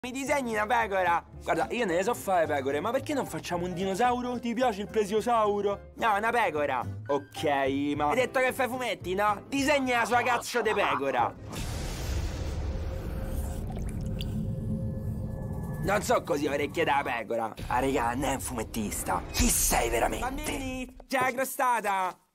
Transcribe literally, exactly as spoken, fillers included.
Mi disegni una pecora? Guarda, io ne so fare pecore, ma perché non facciamo un dinosauro? Ti piace il plesiosauro? No, una pecora. Ok, ma... Hai detto che fai fumetti, no? Disegna la sua cazzo di pecora. Non so così orecchie da pecora. Ah, regà, non è un fumettista. Chi sei veramente? Bambini, c'è la crostata.